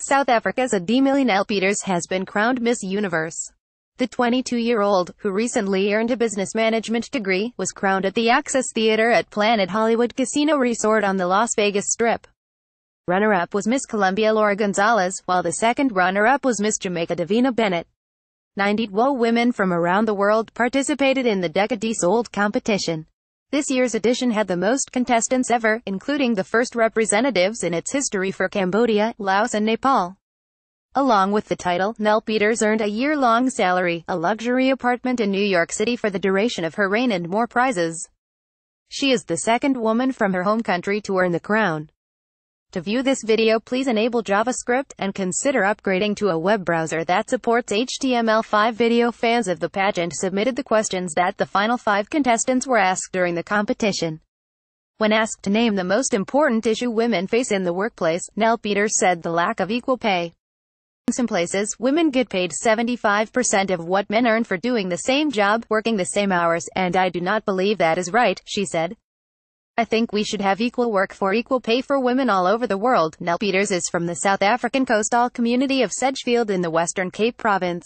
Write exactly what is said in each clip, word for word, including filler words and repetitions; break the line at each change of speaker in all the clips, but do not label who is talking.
South Africa's DemiLeigh NelPeters has been crowned Miss Universe. The twenty-two-year-old, who recently earned a business management degree, was crowned at the Access Theater at Planet Hollywood Casino Resort on the Las Vegas Strip. Runner-up was Miss Colombia Laura Gonzalez, while the second runner-up was Miss Jamaica Davina Bennett. Ninetytwo women from around the world participated in the decadesold competition. This year's edition had the most contestants ever, including the first representatives in its history for Cambodia, Laos and Nepal. Along with the title, NelPeters earned a year-long salary, a luxury apartment in New York City for the duration of her reign and more prizes. She is the second woman from her home country to earn the crown. To view this video, please enable JavaScript, and consider upgrading to a web browser that supports H T M L five. Video fans of the pageant submitted the questions that the final five contestants were asked during the competition. When asked to name the most important issue women face in the workplace, NelPeters said the lack of equal pay. In some places, women get paid seventy-five percent of what men earn for doing the same job, working the same hours, and I do not believe that is right, she said. I think we should have equal work for equal pay for women all over the world. NelPeters is from the South African coastal community of Sedgefield in the Western Cape province.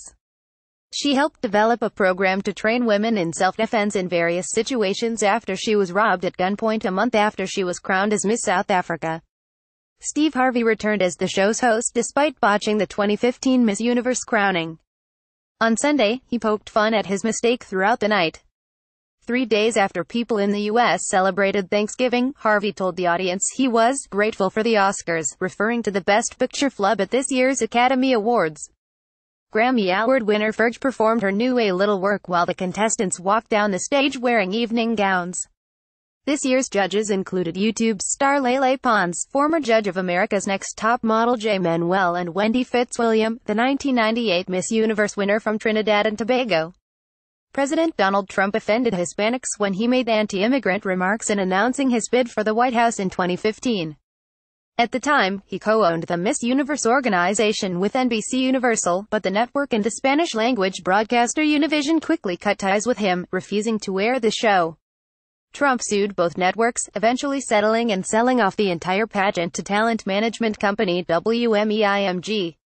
She helped develop a program to train women in self-defense in various situations after she was robbed at gunpoint a month after she was crowned as Miss South Africa. Steve Harvey returned as the show's host despite botching the twenty fifteen Miss Universe crowning. On Sunday, he poked fun at his mistake throughout the night. Three days after people in the U S celebrated Thanksgiving, Harvey told the audience he was grateful for the Oscars, referring to the Best Picture flub at this year's Academy Awards. Grammy Award winner Ferg performed her new A Little Work while the contestants walked down the stage wearing evening gowns. This year's judges included YouTube's star Lele Pons, former judge of America's Next Top Model Jay Manuel, and Wendy Fitzwilliam, the nineteen ninety-eight Miss Universe winner from Trinidad and Tobago. President Donald Trump offended Hispanics when he made anti-immigrant remarks in announcing his bid for the White House in twenty fifteen. At the time, he co-owned the Miss Universe organization with N B C Universal, but the network and the Spanish-language broadcaster Univision quickly cut ties with him, refusing to air the show. Trump sued both networks, eventually settling and selling off the entire pageant to talent management company W M E I M G.